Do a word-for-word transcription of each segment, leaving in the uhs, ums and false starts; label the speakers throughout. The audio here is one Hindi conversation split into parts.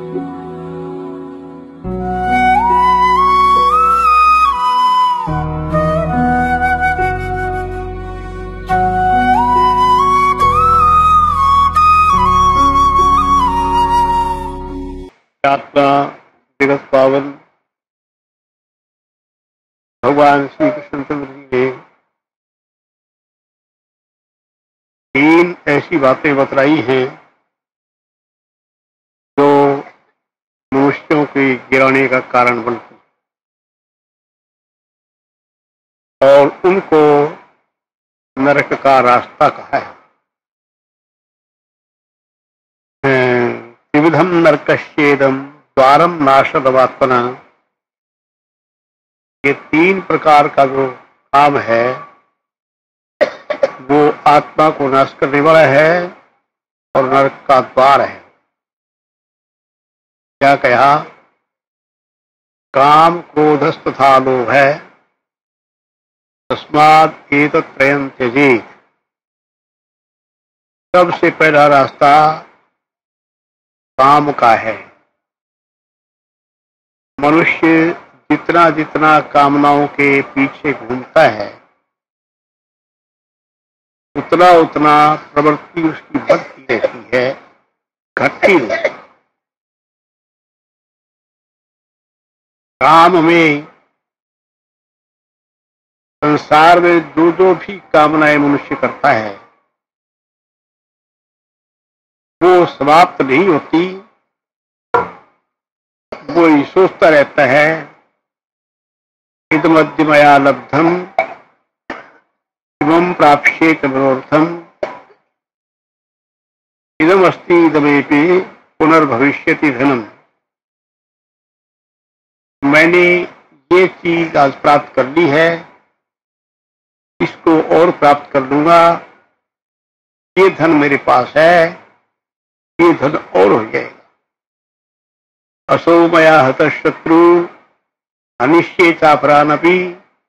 Speaker 1: आत्मा जगत पावन भगवान श्री कृष्णचंद्र जी ने तीन ऐसी बातें बतलाई हैं जो मनुष्यों के गिराने का कारण बनती और उनको नरक का रास्ता कहा है। त्रिविधम नरकश्चेदम द्वारम नाशदवात्मना, ये तीन प्रकार का जो काम है वो आत्मा को नाश करने वाला है और नरक का द्वार है। क्या कहा? काम क्रोधस् तथा लोभ है, तस्मात् एतत् त्रयं त्यजेत्। सबसे पहला रास्ता काम का है। मनुष्य जितना जितना कामनाओं के पीछे घूमता है उतना उतना प्रवृत्ति उसकी बढ़ती रहती है, घटती रहती है। काम में संसार में जो जो भी कामनाएं मनुष्य करता है वो समाप्त नहीं होती। वो ही सोचता रहता है इदमद्य मया लब्धम इमं प्राप्स्येत मनोर्थम इदम अस्ति इदमेपि पुनर्भविष्यति धनम। मैंने ये चीज आज प्राप्त कर ली है, इसको और प्राप्त कर लूंगा, ये धन मेरे पास है, ये धन और हो जाएगा। असो मया हतः शत्रु अनिश्चय चापरानपि,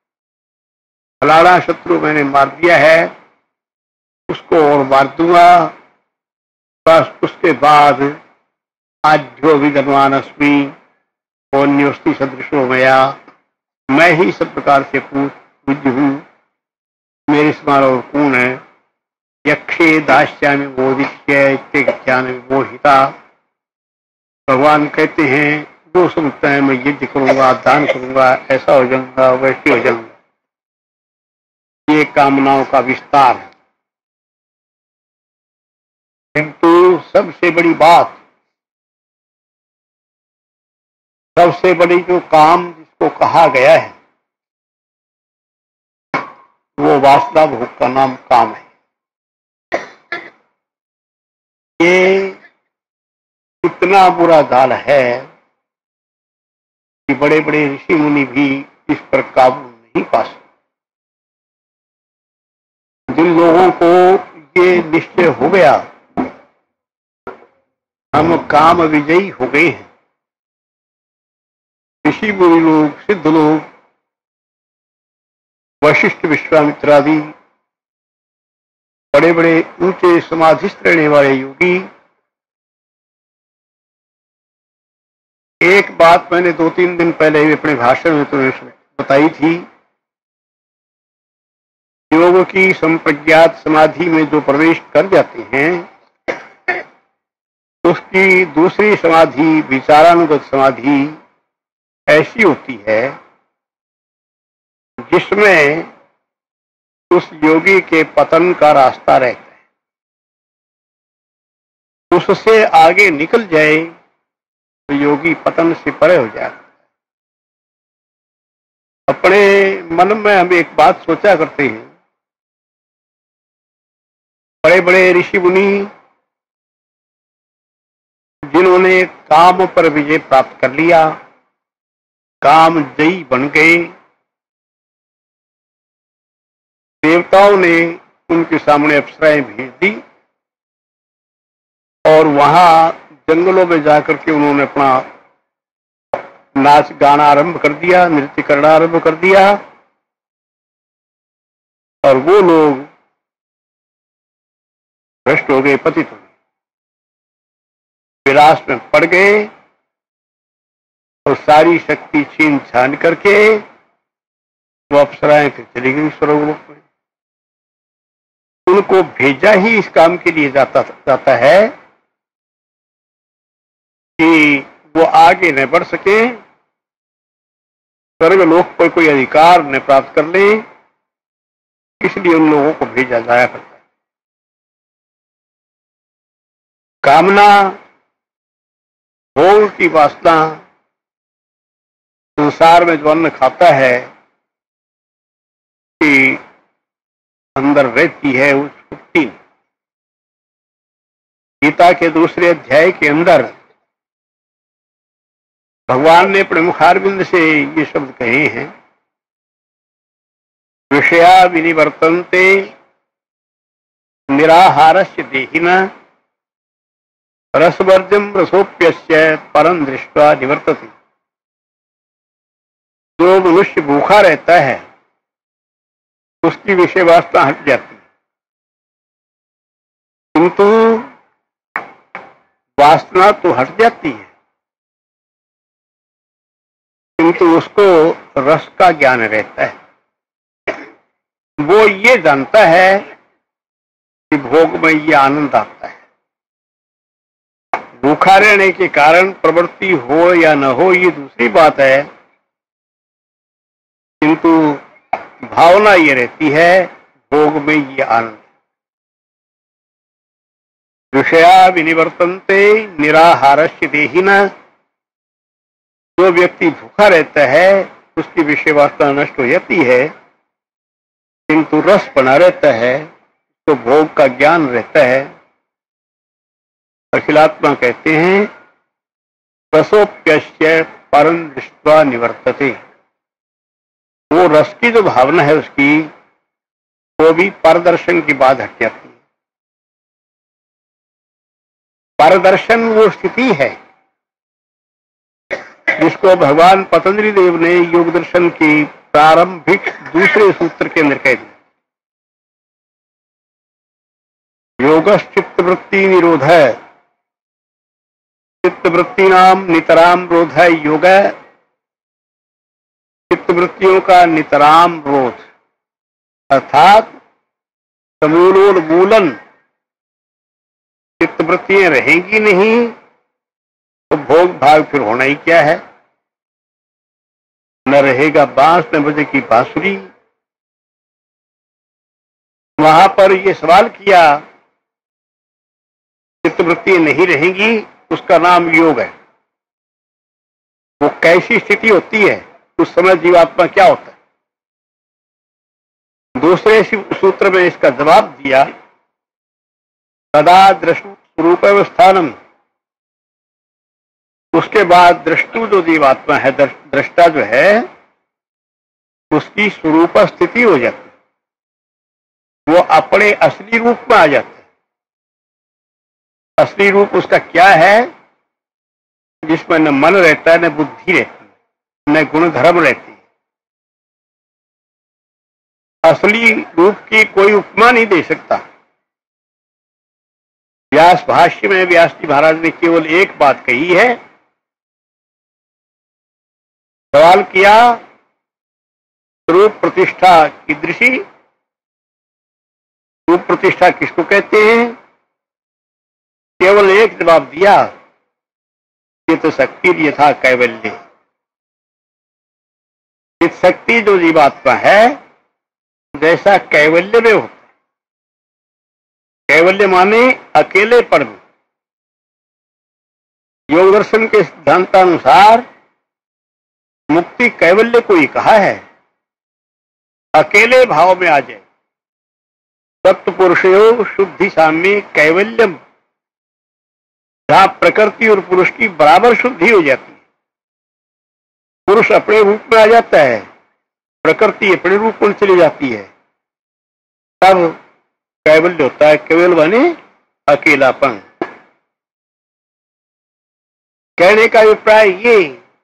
Speaker 1: फलाना शत्रु मैंने मार दिया है, उसको और मार दूंगा। बस उसके बाद आज्यो विधनवान अस्मि अन्योस्ति सदृशो मया, मैं ही सब प्रकार से पूज्य हूँ, मेरे समान और कौन है। यक्षे दास्यामि मोदिष्य इत्यादि मोहिता। भगवान कहते हैं जो समझता है मैं यज्ञ करूंगा, दान करूंगा, ऐसा हो जाऊंगा, वैसे हो जाऊंगा, ये कामनाओं का विस्तार है। किंतु सबसे बड़ी बात, सबसे बड़ी जो काम जिसको कहा गया है वो वासना भोग का नाम काम है। ये इतना बुरा जाल है कि बड़े बड़े ऋषि मुनि भी इस पर काबू नहीं पा सकते। जिन लोगों को ये निश्चय हो गया हम काम विजयी हो गए हैं, ऋषि मुनि लोग, सिद्ध लोग, वशिष्ठ विश्वामित्र आदि बड़े बड़े ऊंचे समाधिस्थ रहने वाले योगी, एक बात मैंने दो तीन दिन पहले ही अपने भाषण में तुम्हें बताई थी। योग की संप्रज्ञात समाधि में जो प्रवेश कर जाते हैं उसकी दूसरी समाधि विचारानुगत समाधि ऐसी होती है जिसमें उस योगी के पतन का रास्ता रहता है। उससे आगे निकल जाए तो योगी पतन से परे हो जाता है। अपने मन में हम एक बात सोचा करते हैं, बड़े बड़े ऋषि मुनि जिन्होंने काम पर विजय प्राप्त कर लिया, काम जयी बन गए, देवताओं ने उनके सामने अप्सराएं भेज दी और वहां जंगलों में जाकर के उन्होंने अपना नाच गाना आरंभ कर दिया, नृत्य करना आरंभ कर दिया और वो लोग भ्रष्ट हो गए, पतित हो गए, विलास में पड़ गए तो सारी शक्ति छीन छान करके वो अप्सराएं चली गई स्वर्गलोक में। उनको भेजा ही इस काम के लिए जाता जाता है कि वो आगे न बढ़ सके, स्वर्गलोक पर कोई अधिकार न प्राप्त कर ले, इसलिए उन लोगों को भेजा जाया करता है। कामना, भोग की वासना संसार में जो अन्न खाता है कि अंदर रहती है, उस छुट्टी। गीता के दूसरे अध्याय के अंदर भगवान ने अपने मुखारविंद से ये शब्द कहे हैं, विषया विनिवर्तन्ते निराहारस्य देहिना रसवर्जम रसोप्यस्य परम दृष्ट्वा निवर्तते। जो मनुष्य भूखा रहता है उसकी विषय वासना हट जाती है, किंतु वासना तो हट जाती है, किंतु उसको रस का ज्ञान रहता है। वो ये जानता है कि भोग में ये आनंद आता है। भूखा रहने के कारण प्रवृत्ति हो या न हो ये दूसरी बात है, किंतु भावना ये रहती है भोग में ये आनंद। विषया विनिवर्तन्ते निराहारस्य देहिना। जो व्यक्ति भूखा रहता है उसकी विषय वासना नष्ट हो जाती है, किंतु रस बना रहता है, तो भोग का ज्ञान रहता है। अखिलात्मा कहते हैं रसोप्यस्य परम दृष्ट्वा निवर्तते। वो रस की जो भावना है उसकी, वो भी परदर्शन की बात हट जाती है। परदर्शन वो स्थिति है जिसको भगवान पतंजलि देव ने योग दर्शन की प्रारंभिक दूसरे सूत्र के अंदर कह दिया। योगश्चित्त वृत्ति निरोध, चित्त वृत्ति नाम नितराम रोध है योग। चित्त वृत्तियों का नितराम रोध अर्थात समूलोन्मूलन। चित्त वृत्तियां रहेंगी नहीं तो भोग भाग फिर होना ही क्या है। न रहेगा बांस न बजेगी बांसुरी। वहां पर यह सवाल किया, चित्तवृत्तियां नहीं रहेंगी, उसका नाम योग है। वो कैसी स्थिति होती है, उस समय जीवात्मा क्या होता है। दूसरे सूत्र में इसका जवाब दिया, सदा दृष्टु स्वरूप अवस्थानम। उसके बाद दृष्टु जो जीवात्मा है, दृष्टा जो है, उसकी स्वरूप स्थिति हो जाती है। वो अपने असली रूप में आ जाता है। असली रूप उसका क्या है, जिसमें न मन रहता है, न बुद्धि रहती है, न गुण धर्म रहती है। असली रूप की कोई उपमा नहीं दे सकता। व्यास भाष्य में व्यास जी महाराज ने केवल एक बात कही है। सवाल किया, स्वरूप प्रतिष्ठा कीदृशी। रूप प्रतिष्ठा किसको कहते हैं। केवल एक जवाब दिया, ये तो शक्ति यथा कैवल्य। चित शक्ति जो जीवात्मा है जैसा कैवल्य में होता है। कैवल्य माने अकेलेपन में। योग दर्शन के सिद्धांतानुसार मुक्ति कैवल्य को ही कहा है। अकेले भाव में आ जाए। सप्त पुरुषयो शुद्धि साम्य कैवल्यम, जहां प्रकृति और पुरुष की बराबर शुद्धि हो जाती है। पुरुष अपने रूप में आ जाता है, प्रकृति अपने रूप में चली जाती है, तब कैवल्य होता है। केवल बने अकेलापन। कहने का अभिप्राय ये,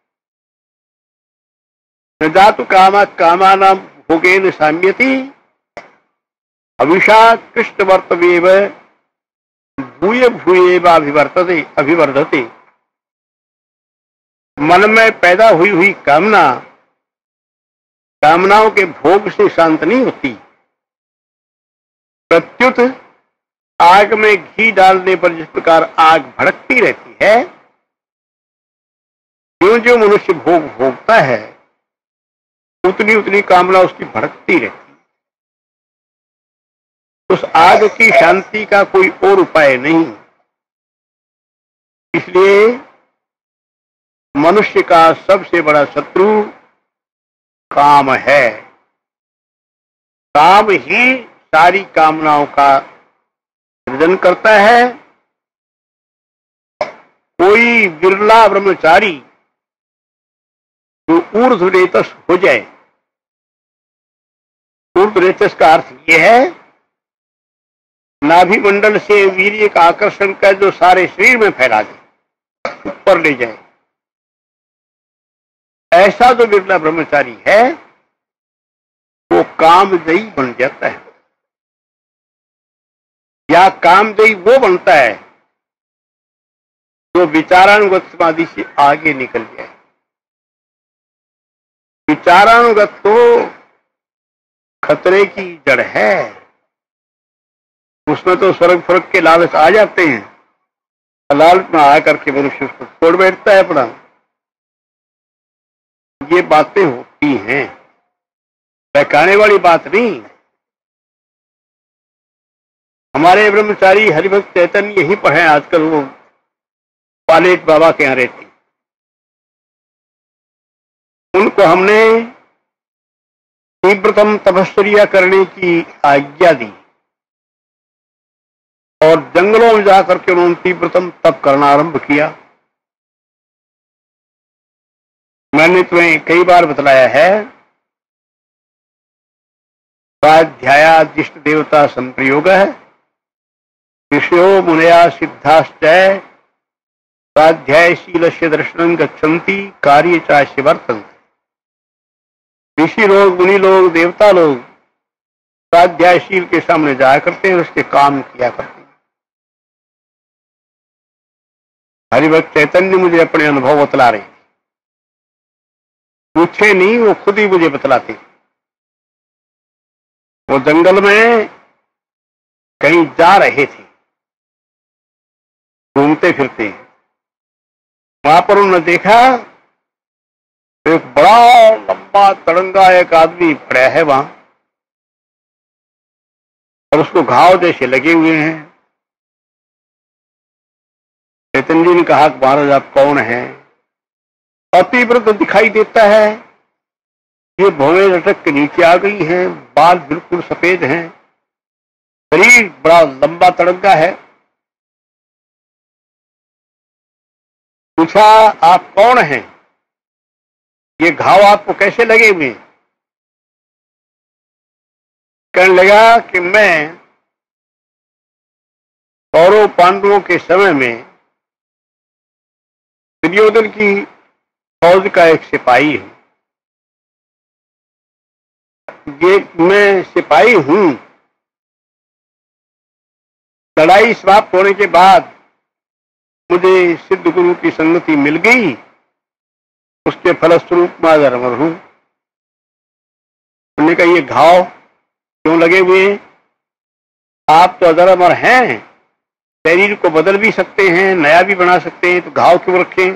Speaker 1: न जातु कामा कामानां भोगेन साम्यति अविषा कृष्णवर्तवेव भूय भूयेव अभिवर्तते अभिवर्धते। मन में पैदा हुई हुई कामना कामनाओं के भोग से शांत नहीं होती, प्रत्युत आग में घी डालने पर जिस प्रकार आग भड़कती रहती है, जो जो मनुष्य भोग भोगता है उतनी उतनी कामना उसकी भड़कती रहती है। उस आग की शांति का कोई और उपाय नहीं। इसलिए मनुष्य का सबसे बड़ा शत्रु काम है। काम ही सारी कामनाओं का सृजन करता है। कोई बिरला ब्रह्मचारी जो ऊर्ध्वरेतस हो जाए, ऊर्ध्वरेतस का अर्थ यह है नाभि मंडल से वीर्य का आकर्षण कर जो सारे शरीर में फैला दे, ऊपर ले जाए, ऐसा जो बिरला ब्रह्मचारी है वो कामदेही बन जाता है। या कामदेही वो बनता है जो विचारानुगत समाधि से आगे निकल जाए। विचारानुगत तो खतरे की जड़ है, उसमें तो स्वर्ग फर्ग के लालच आ जाते हैं, लालच में आकर के मनुष्य उसको छोड़ बैठता है अपना। ये बातें होती हैं, बहकाने वाली बात नहीं। हमारे ब्रह्मचारी हरिभक्त चैतन्य ही पढ़े आजकल, वो पालेट बाबा के यहाँ रहती, उनको हमने तीव्रतम तपस्या करने की आज्ञा दी और जंगलों में जाकर के उन्होंने तीव्रतम तप करना आरंभ किया। मैंने तुम्हें कई बार बतलाया है, स्वाध्यायादिष्ट देवता संप्रयोग है, ऋषयो मुनया सिद्धाश्चय स्वाध्यायशील से दर्शनं गच्छन्ति कार्य चास्य वर्तन्ते। ऋषि लोग, मुनि लोग, देवता लोग स्वाध्यायशील के सामने जाया करते हैं, उसके काम किया करते हैं। हरिभक्त चैतन्य मुझे अपने अनुभव बतला रहे, पूछे नहीं, वो खुद ही मुझे बतलाते। वो जंगल में कहीं जा रहे थे, घूमते फिरते, वहां पर उन्होंने देखा एक बड़ा लंबा तड़ंगा एक आदमी पड़ा है वहां, और उसको घाव जैसे लगे हुए हैं। चैतन्य जी ने कहा कि महाराज आप कौन हैं? अतिव्रत दिखाई देता है, ये भौवें लटक के नीचे आ गई हैं, बाल बिल्कुल सफेद हैं, शरीर बड़ा लंबा तड़ंगा है। पूछा आप कौन हैं, ये घाव आपको कैसे लगे हुए? कहने लगा कि मैं कौरव पांडवों के समय में दुर्योधन की फौज का एक सिपाही हूं। ये मैं सिपाही हूं, लड़ाई समाप्त होने के बाद मुझे सिद्ध गुरु की संगति मिल गई, उसके फलस्वरूप मैं अमर हूं। उन्होंने कहा ये घाव क्यों लगे हुए? आप तो अजर अमर हैं, शरीर को बदल भी सकते हैं, नया भी बना सकते हैं, तो घाव क्यों रखें?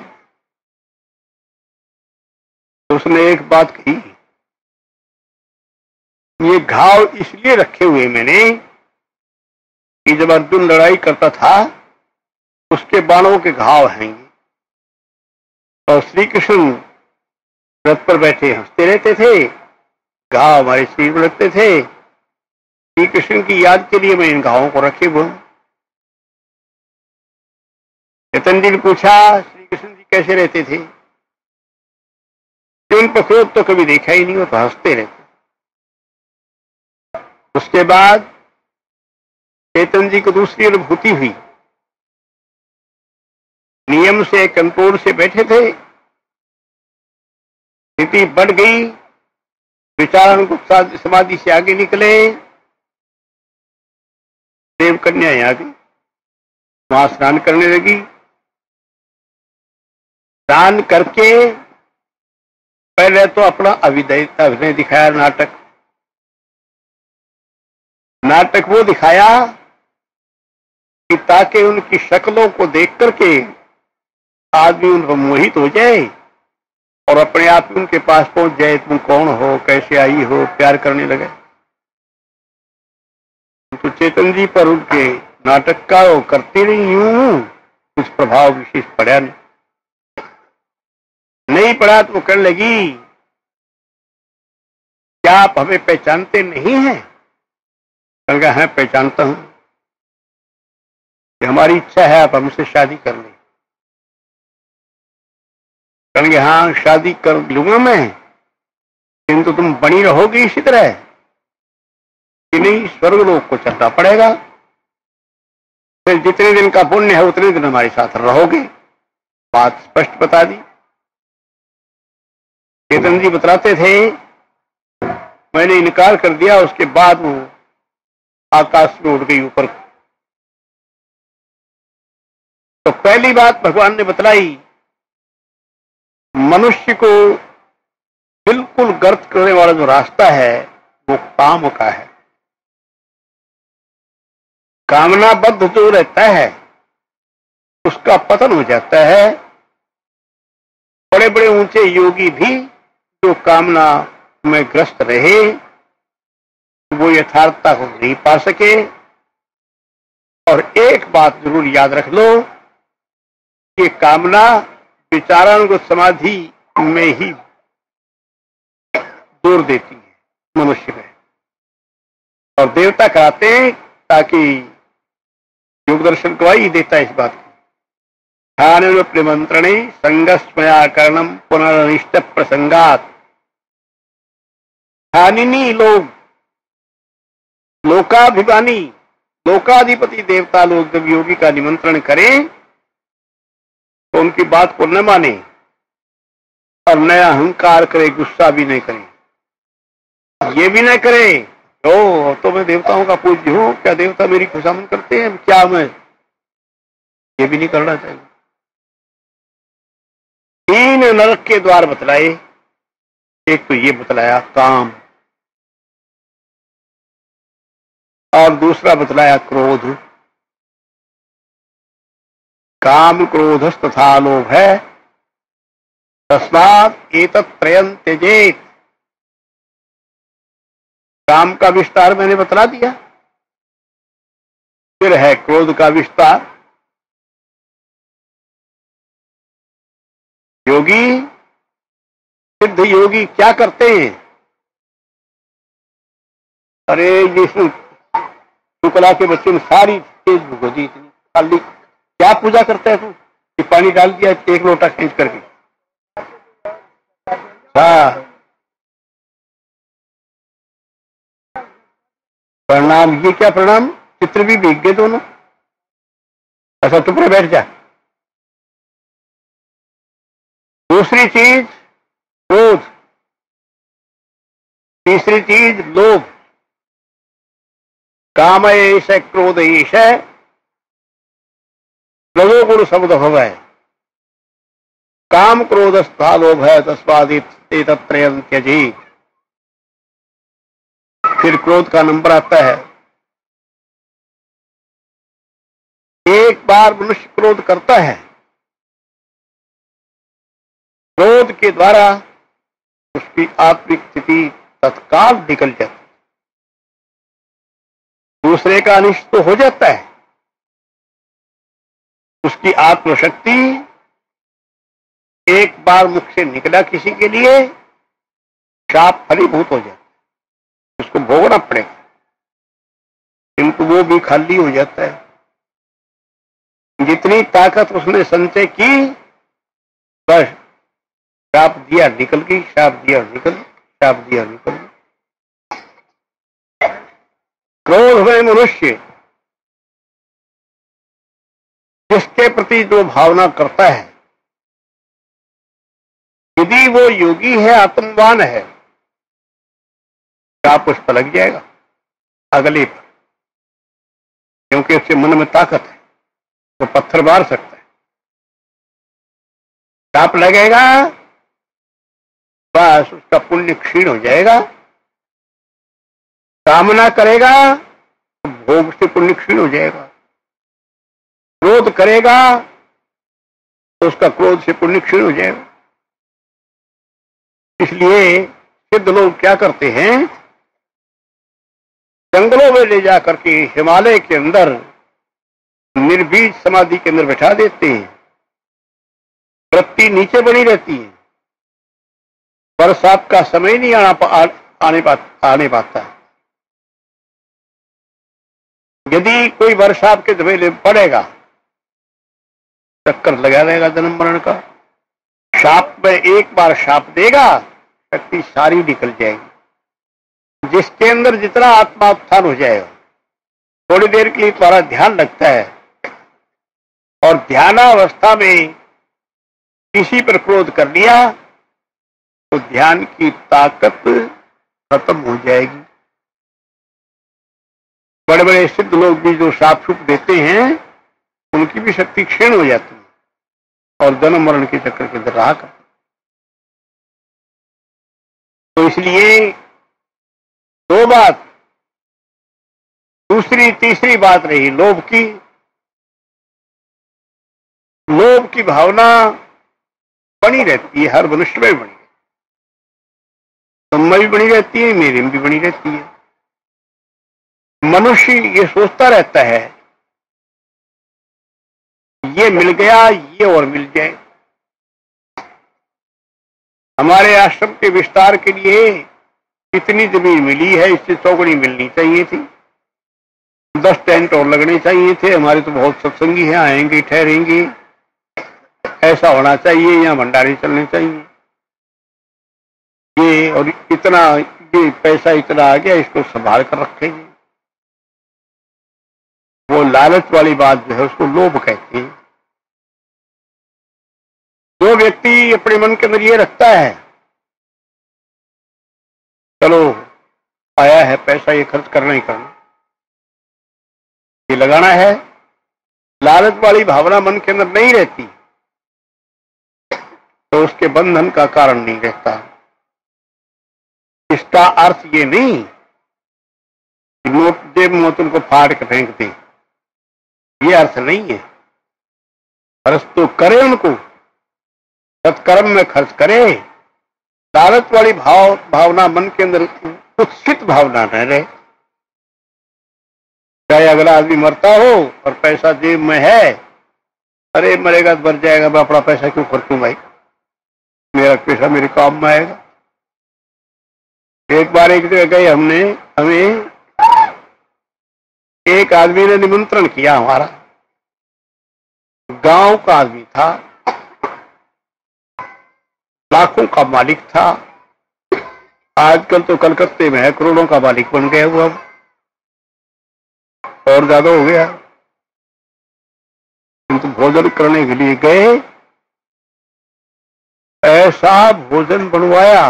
Speaker 1: तो उसने एक बात कही, ये घाव इसलिए रखे हुए मैंने कि जब अर्जुन लड़ाई करता था उसके बाणों के घाव हैं, और श्री कृष्ण रथ पर बैठे हंसते रहते थे, घाव हमारे शरीर में लगते थे। श्री कृष्ण की याद के लिए मैं इन घावों को रखे हुए। चैतन्य जी ने पूछा श्री कृष्ण जी कैसे रहते थे? इन पशुओं तो कभी देखा ही नहीं हो, तो हंसते रहते। उसके बाद चैतन्य जी को दूसरी अनुभूति हुई, नियम से कंट्रोल से बैठे थे, स्थिति बढ़ गई, विचारानुगत समाधि से आगे निकले, देव कन्या आ गई, वहां स्नान करने लगी। दान करके पहले तो अपना अभिनय अभिनय दिखाया, नाटक नाटक वो दिखाया कि ताकि उनकी शक्लों को देख करके आदमी उनको मोहित हो जाए और अपने आप में उनके पास पहुंच जाए, तुम कौन हो, कैसे आई हो, प्यार करने लगे। तो चेतन जी पर उनके नाटक का वो करती नहीं हूं, कुछ प्रभाव विशेष पड़ा नहीं नहीं पड़ा तो वो कहने लगी, क्या आप हमें पहचानते नहीं हैं? कहने लगा, हाँ पहचानता हूं, कि हमारी इच्छा है आप हमसे शादी कर लें। कहने लगे, हाँ शादी कर लूंगा मैं, किंतु तुम बनी रहोगी इसी तरह कि नहीं, स्वर्गलोक को चलना पड़ेगा, फिर जितने दिन का पुण्य है उतने दिन हमारे साथ रहोगे। बात स्पष्ट बता दी। चेतन जी बतलाते थे, मैंने इनकार कर दिया, उसके बाद वो आकाश में उड़ गई ऊपर। तो पहली बात भगवान ने बतलाई, मनुष्य को बिल्कुल गर्त करने वाला जो रास्ता है वो काम का है। कामनाबद्ध जो रहता है उसका पतन हो जाता है। बड़े बड़े ऊंचे योगी भी जो कामना में ग्रस्त रहे वो यथार्थता को नहीं पा सके। और एक बात जरूर याद रख लो कि कामना विचारण को समाधि में ही जोर देती है मनुष्य में, और देवता कराते हैं ताकि योग दर्शन गवाही देता है इस बात की। ध्यान प्रमंत्रणे संगस्मया करणम पुनरनिष्ट प्रसंगात। ध्यानिनी लोग, लोकाभिमानी, लोकाधिपति देवता लोग जब योगी का निमंत्रण करें तो उनकी बात को न माने और नया अहंकार करे, गुस्सा भी नहीं करे, ये भी न करे ओ तो मैं देवताओं का पूज्य हूं, क्या देवता मेरी खुशामद करते हैं, क्या मैं, ये भी नहीं करना चाहिए। तीन नरक के द्वार बतलाए, एक तो ये बतलाया काम, और दूसरा बतलाया क्रोध। काम क्रोधस तथा लोभ है, तस्मात् एतत् त्रयं त्यजेत्। काम का विस्तार मैंने बतला दिया, फिर है क्रोध का विस्तार। योगी, सिद्ध योगी क्या करते हैं? अरे ये शुक्ला के बच्चे ने सारी तेज भुगोदी, इतनी खाली क्या पूजा करता है तू कि पानी डाल दिया एक लोटा खींच करके। हाँ प्रणाम, ये क्या प्रणाम, चित्र भी भीग गए दोनों। अच्छा चुप रहे, बैठ जा। दूसरी चीज क्रोध, तीसरी चीज लोभ। काम एष क्रोध ईश रजोगुण शब्द भवै, काम क्रोध स्था लोभ है, तस्मात् त्रयं त्यजेत्। फिर क्रोध का नंबर आता है। एक बार मनुष्य क्रोध करता है, क्रोध के द्वारा उसकी आत्मिक स्थिति तत्काल निकल जाती, दूसरे का अनिष्ट तो हो जाता है, उसकी आत्मशक्ति एक बार मुख से निकला किसी के लिए शाप फलीभूत हो जाता है, उसको भोगना पड़ेगा, किंतु वो भी खाली हो जाता है। जितनी ताकत उसने संचय की बस शाप दिया निकल गई, शाप दिया निकल गई, शाप दिया निकल गई। क्रोध में मनुष्य जिसके प्रति जो भावना करता है, यदि वो योगी है, आत्मवान है, शाप उस पर लग जाएगा अगले पर, क्योंकि उसके मन में ताकत है, वो पत्थर मार सकता है। शाप लगेगा, बस उसका पुण्य क्षीण हो जाएगा। कामना करेगा तो भोग से पुण्य क्षीण हो जाएगा। क्रोध करेगा तो उसका क्रोध से पुण्य क्षीण हो जाएगा। इसलिए सिद्ध लोग क्या करते हैं, जंगलों में ले जाकर के हिमालय के अंदर निर्बीज समाधि के अंदर बैठा देते हैं। वृत्ति नीचे बनी रहती है। बरसात का समय नहीं आना पा, आ, आने, पा, आने पाता है। यदि कोई बरसात के धवेले पड़ेगा, चक्कर लगा रहेगा जन्म मरण का। शाप में एक बार शाप देगा, शक्ति सारी निकल जाएगी। जिसके अंदर जितना आत्मा उत्थान हो जाएगा, थोड़ी देर के लिए तुम्हारा ध्यान लगता है और ध्यानावस्था में किसी पर क्रोध कर लिया तो ध्यान की ताकत खत्म हो जाएगी। बड़े बड़े सिद्ध लोग भी जो शाप छुप देते हैं, उनकी भी शक्ति क्षीण हो जाती है और जन्म मरण के चक्कर के अंदर रहा करते। तो इसलिए दो बात, दूसरी तीसरी बात रही लोभ की। लोभ की भावना बनी रहती है, हर मनुष्य में बनी, तुम में भी बनी रहती है, मेरे में भी बनी रहती है। मनुष्य ये सोचता रहता है ये मिल गया, ये और मिल जाए। हमारे आश्रम के विस्तार के लिए इतनी जमीन मिली है, इससे चौगुनी मिलनी चाहिए थी। दस टेंट और लगने चाहिए थे। हमारे तो बहुत सत्संगी हैं, आएंगे ठहरेंगे, ऐसा होना चाहिए, यहाँ भंडारे चलने चाहिए। ये और इतना, ये पैसा इतना आ गया, इसको संभाल कर रखेंगे। वो लालच वाली बात जो है उसको लोभ कहते हैं। जो व्यक्ति अपने मन के अंदर ये रखता है, चलो आया है पैसा, ये खर्च करना ही करना, ये लगाना है, लालच वाली भावना मन के अंदर नहीं रहती तो उसके बंधन का कारण नहीं रहता। इसका अर्थ ये नहीं कि नोट जेब में तुमको फाड़ के फेंक दे, ये अर्थ नहीं है। खर्च तो करे, उनको सत्कर्म में खर्च करे। लालच वाली भाव भावना मन के अंदर उत्सित भावना न रहे। चाहे अगला आदमी मरता हो और पैसा जेब में है, अरे मरेगा तो मर जाएगा, मैं अपना पैसा क्यों खर्चूं भाई, मेरा पैसा मेरे काम में आएगा। एक बार एक जगह गए हमने, हमें एक आदमी ने निमंत्रण किया, हमारा गांव का आदमी था, लाखों का मालिक था। आजकल तो कलकत्ते में है, करोड़ों का मालिक बन गया वो, अब और ज्यादा हो गया। किंतु भोजन करने के लिए गए, ऐसा भोजन बनवाया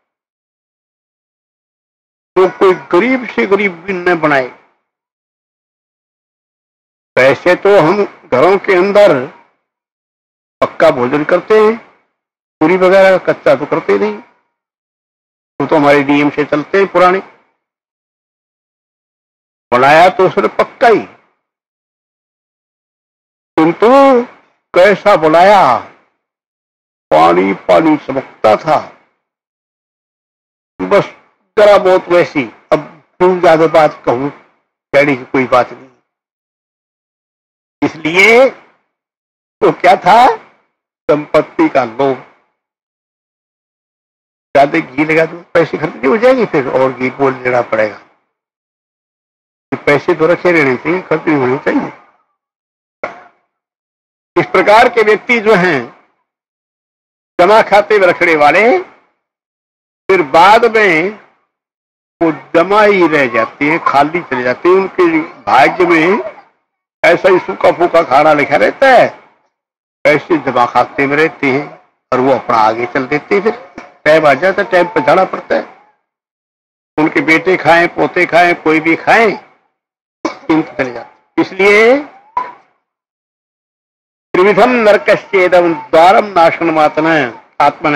Speaker 1: तो कोई गरीब से गरीब भी न बनाए। वैसे तो हम घरों के अंदर पक्का भोजन करते हैं, पूरी वगैरह कच्चा तो करते नहीं, वो तो हमारे नियम से चलते हैं पुराने। बनाया तो उसने पक्का ही, किंतु कैसा बनाया, पानी पानी चमकता था, बस जरा बहुत वैसी। अब क्यों ज्यादा बात कहूं, कहने की कोई बात नहीं। इसलिए तो क्या था, संपत्ति का लोभ। ज्यादा घी लगा तो पैसे खर्च हो जाएंगे, फिर और घी बोल लेना पड़ेगा। पैसे तो रखे रहने चाहिए, खर्च नहीं होने चाहिए। इस प्रकार के व्यक्ति जो हैं, जमा खाते में रखने वाले, फिर बाद में वो जमा ही रह जाते हैं, खाली चले जाते हैं। उनके भाग्य में ऐसा ही सूखा फूका खाना लिखा रहता है, पैसे जमा खाते में रहते हैं और वो अपना आगे चल देते हैं। फिर टाइम आ जाता है, टाइम पर जाना पड़ता है। उनके बेटे खाएं, पोते खाएं, कोई भी खाएं, चले जाते। इसलिए त्रिविधम नरकश्चेदम द्वारम नाशनमात्मन आत्मन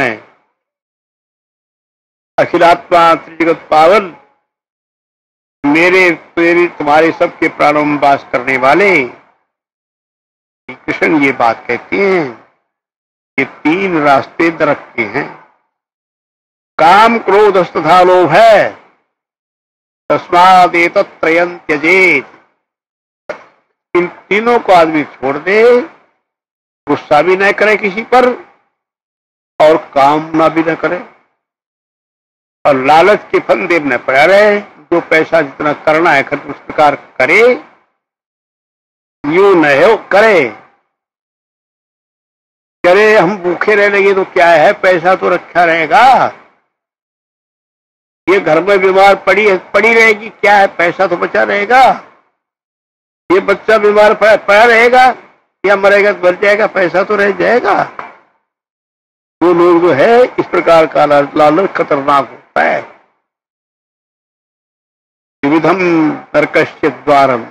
Speaker 1: अखिलात्मा त्रिजगत पावन मेरे तेरे तुम्हारे सबके प्राणों में वास करने वाले कृष्ण ये बात कहते हैं कि तीन रास्ते नरक के हैं। काम क्रोध तथा लोभ है, तस्माद एतत् त्रयं त्यजेत। इन तीनों को आदमी छोड़ दे, गुस्सा भी न करे किसी पर और कामना भी न करे और लालच के फंदे में न पड़ा रहे। जो पैसा जितना करना है खर्च उस प्रकार करे, यूं न हो करे करे हम भूखे रह लेंगे तो क्या है, पैसा तो रखा रहेगा। ये घर में बीमार पड़ी पड़ी रहेगी, क्या है, पैसा तो बचा रहेगा। ये बच्चा बीमार पड़ा, पड़ा रहेगा या मरेगा तो मर जाएगा, पैसा तो रह जाएगा। वो लोग जो है इस प्रकार का लालच खतरनाक होता है। विविधम नरकस्य द्वारम,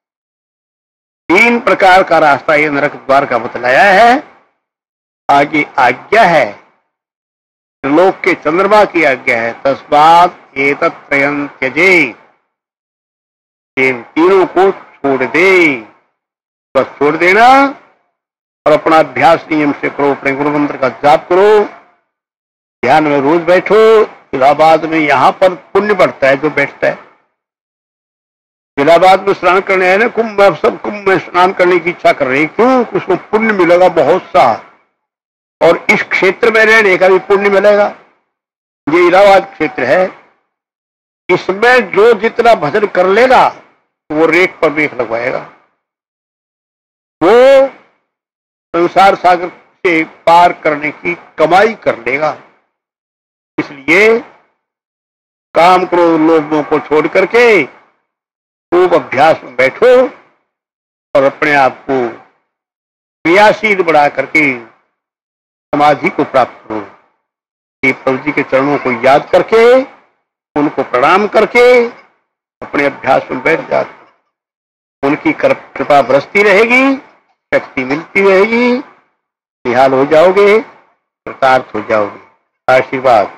Speaker 1: तीन प्रकार का रास्ता ये नरक द्वार का बतलाया है। आगे आज्ञा है, लोक के चंद्रमा की आज्ञा है, तस्मात् एतत् त्रयं त्यजेत। इन तीनों को छोड़ दे, बस छोड़ देना और अपना अभ्यास नियम से करो। अपने गुरु मंत्र का जाप करो, ध्यान में रोज बैठो। इलाहाबाद में यहाँ पर पुण्य बढ़ता है जो बैठता है। इलाहाबाद में स्नान करने आए ना, कुंभ में सब कुंभ में स्नान करने की इच्छा कर रहे हैं, क्यों? उसको पुण्य मिलेगा बहुत सा और इस क्षेत्र में रहने का भी पुण्य मिलेगा। ये इलाहाबाद क्षेत्र है, इसमें जो जितना भजन कर लेगा वो रेख पर रेख लगवाएगा। वो संसार सागर से पार करने की कमाई कर लेगा। इसलिए काम क्रोध लोभों को छोड़ करके खूब अभ्यास में बैठो और अपने आप को क्रियाशील बढ़ा करके समाधि को प्राप्त करो। ये प्रभु जी के चरणों को याद करके, उनको प्रणाम करके अपने अभ्यास में बैठ जाते, उनकी कृपा बरसती रहेगी, शक्ति मिलती रहेगी, निहाल हो जाओगे, कृतार्थ हो जाओगे। आशीर्वाद।